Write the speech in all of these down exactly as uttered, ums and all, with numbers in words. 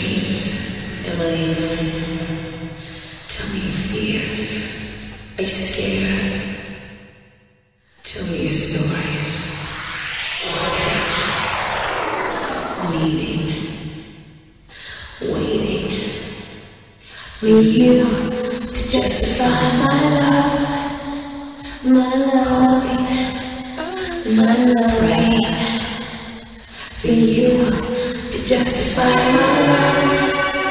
dreams? Am I in? Tell me your fears. Are you scared? Tell me your stories. Watching, needing, waiting for you to justify my love, my love, my love, rain. For you to justify my love.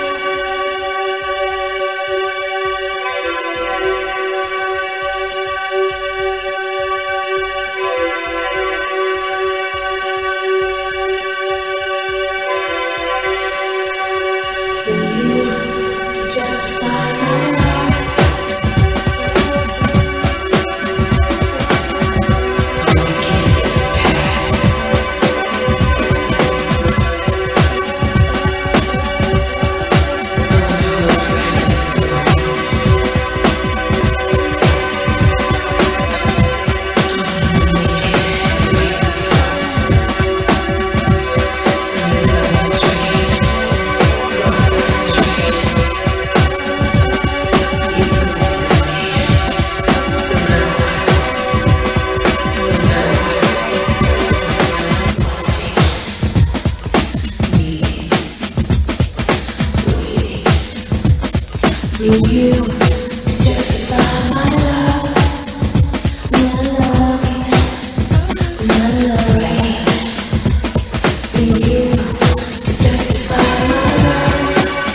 For you to justify my love, my love, my love, rain. For you to justify my love.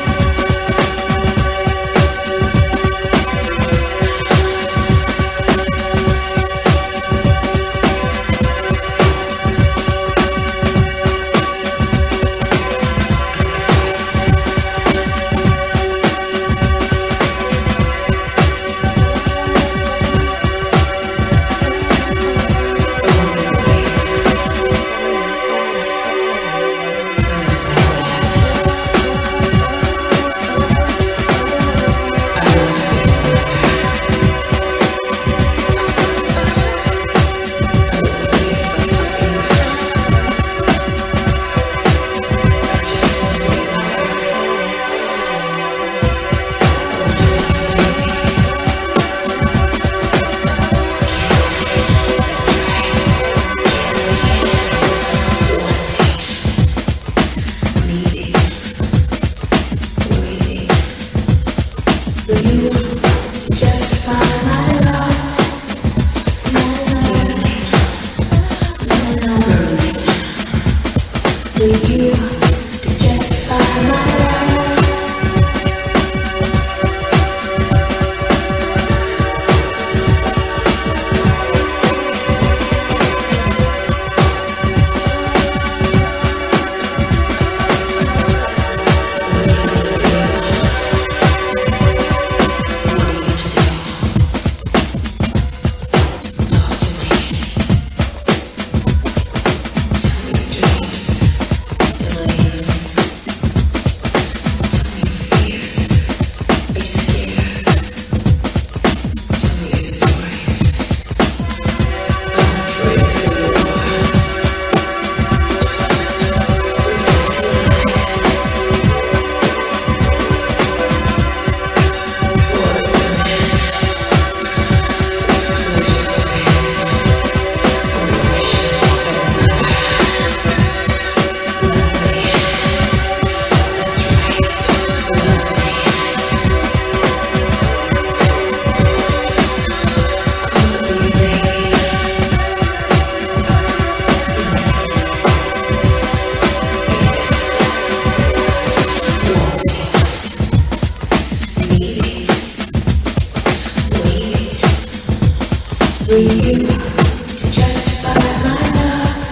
For you to justify my love,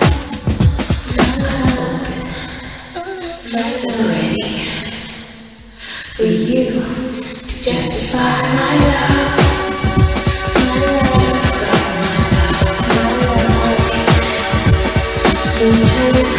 my love, my love, ready. For you to justify my love, my love, justify my love, my love, into the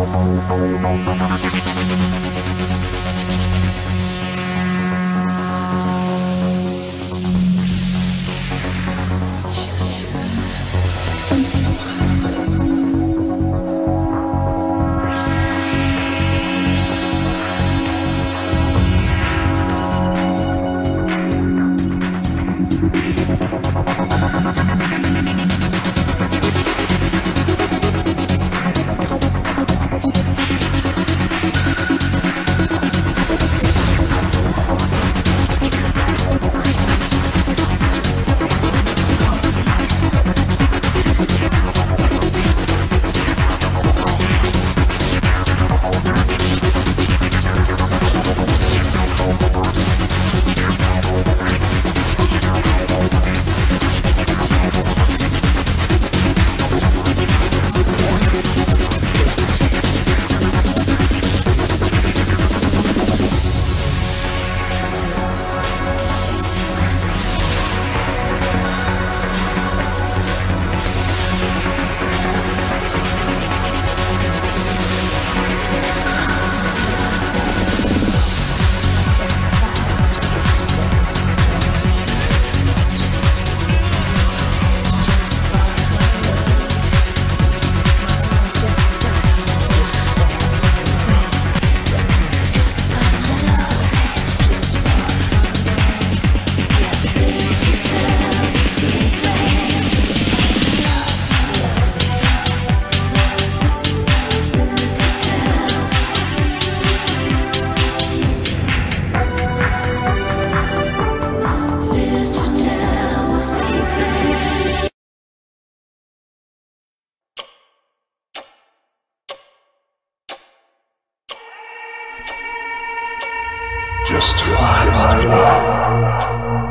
Justify my love.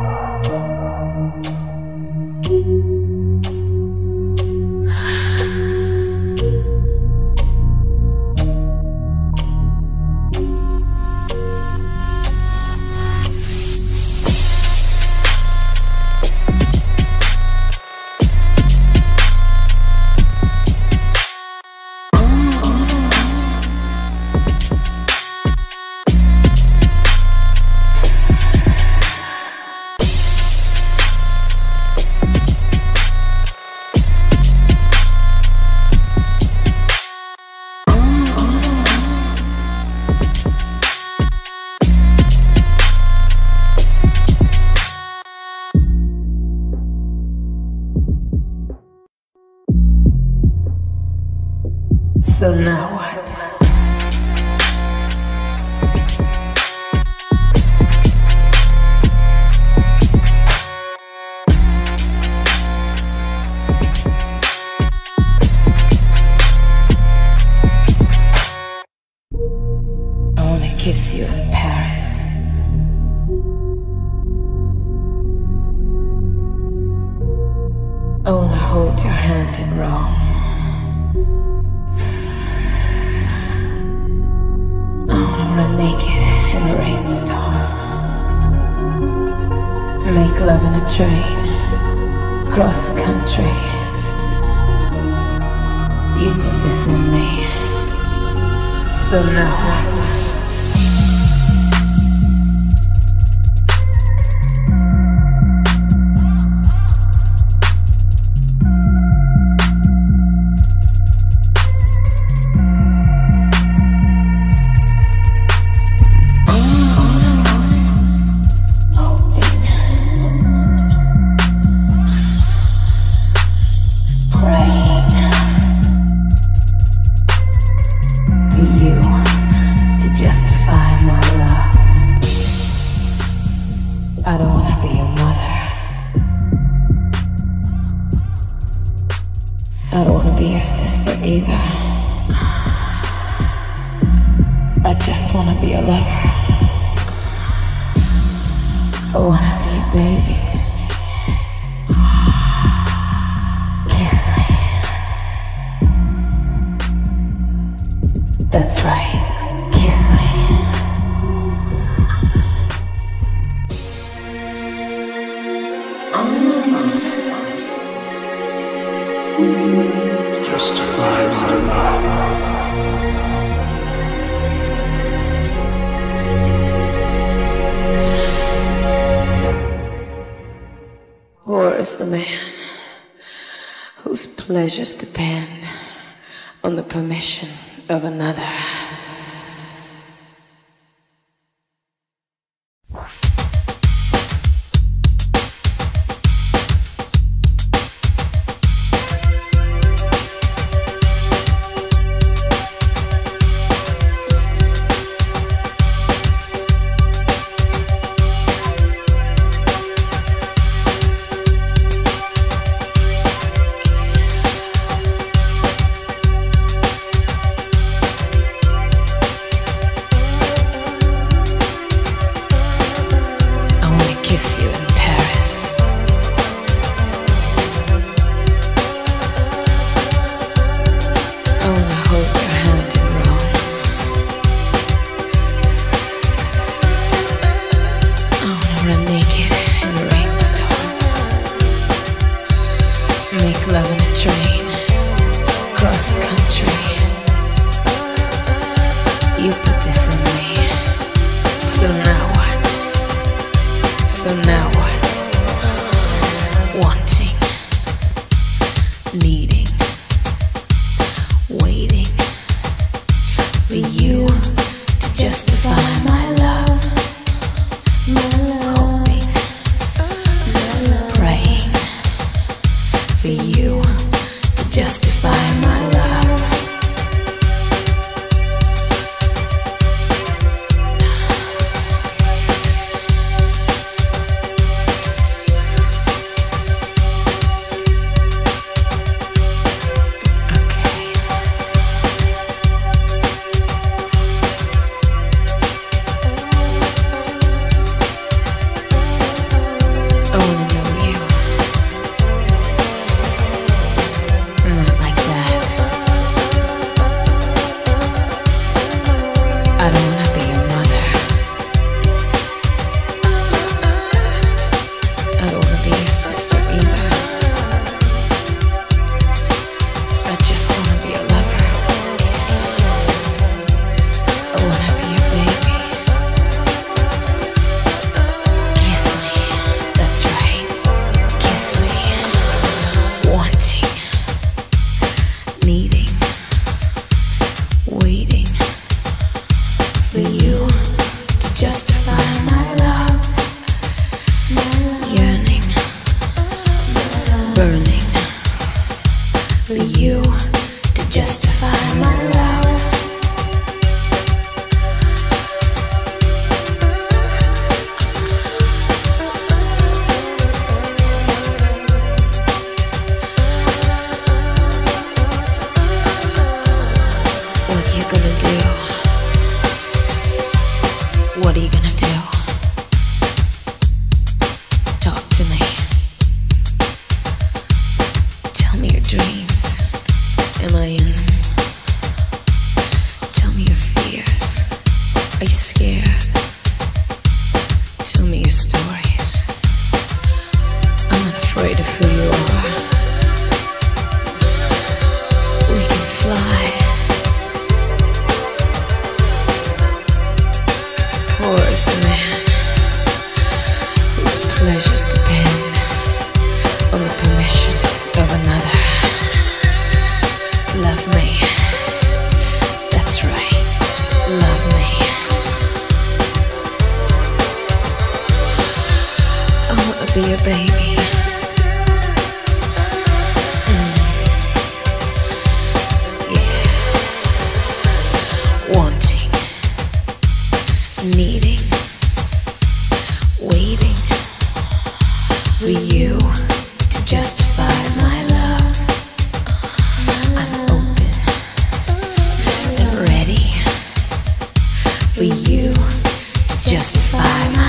So now what? I wanna kiss you in Paris. I wanna hold your hand in Rome. Run naked in the rainstorm. Make love in a train, cross country. You put this in me, so now what? I don't want to be your mother. I don't want to be your sister either. I just want to be a lover. I want to be a baby. Kiss me. That's right. Kiss me. Justify my love. is the man whose pleasures depend on the permission of another. Kiss you in Paris. I wanna hold your hand in Rome. I wanna run naked in a rainstorm. Make love in a train, cross country. You put this in me, so now what? So now what? Wanting, needing, waiting for you to justify my love. Hoping, praying for you to justify my love. I don't wanna be your mother. I don't wanna be your sister either. I just wanna be a lover. I wanna be your baby. Kiss me, that's right. Kiss me. Wanting, needing, waiting for you to justify my love. Yearning, burning for you to justify my love. What you gonna do? What are you gonna do? Talk to me. Tell me your dreams. Am I in them? Tell me your fears. Are you scared? Tell me your stories. I'm not afraid of who you are. We can fly. Poor is the man whose pleasures depend on the permission of another. Love me. That's right. Love me. I wanna be your baby. Mm. Yeah. Wanting, needing, waiting for you to justify my love. I'm open and ready for you to justify my